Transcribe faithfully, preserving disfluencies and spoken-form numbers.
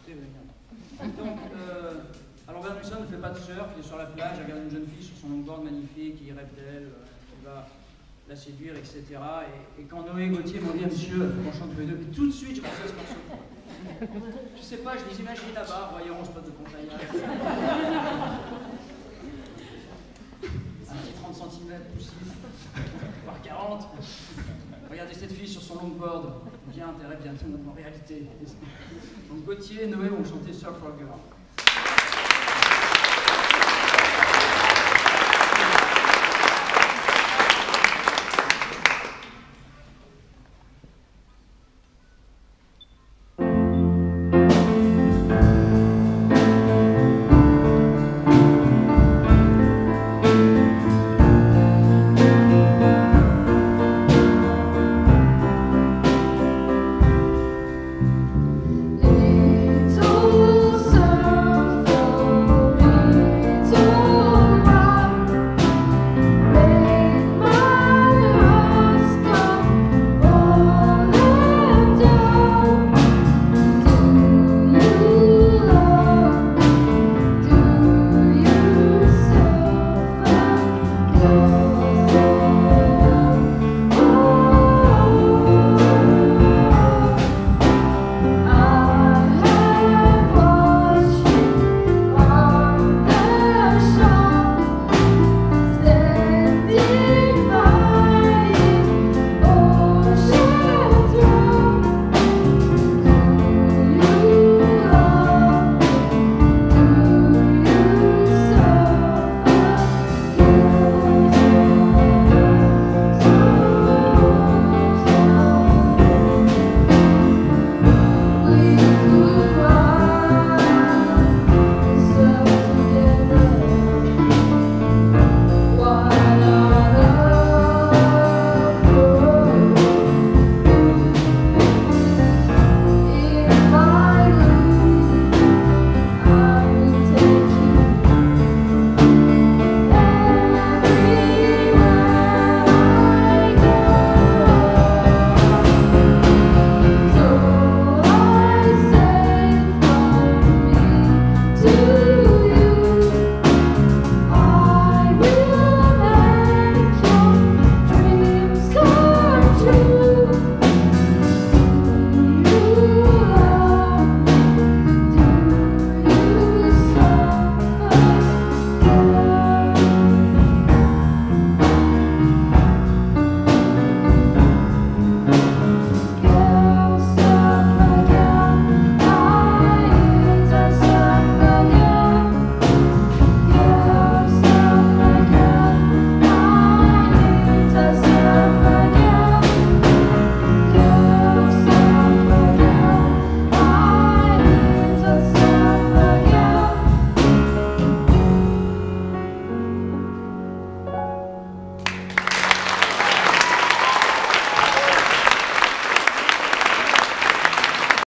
Écoutez, venir. Donc, euh, alors Bernard Wilson ne fait pas de surf, il est sur la plage, il regarde une jeune fille sur son longboard magnifique, il rêve d'elle, euh, il va la séduire, et cetera. Et, et quand Noé et Gauthier m'ont dit, monsieur, il faut qu'on chante tous les deux, et tout de suite, j'ai pensé à ce morceau. Je sais pas, je les imagine là-bas, voyons, spot de Pontchaillard. Un petit trente centimètres poussif, voire quarante. Regardez cette fille sur son longboard. Viens, tes rêves viennent en réalité. Donc Gauthier et Noé vont chanter Surfer Girl.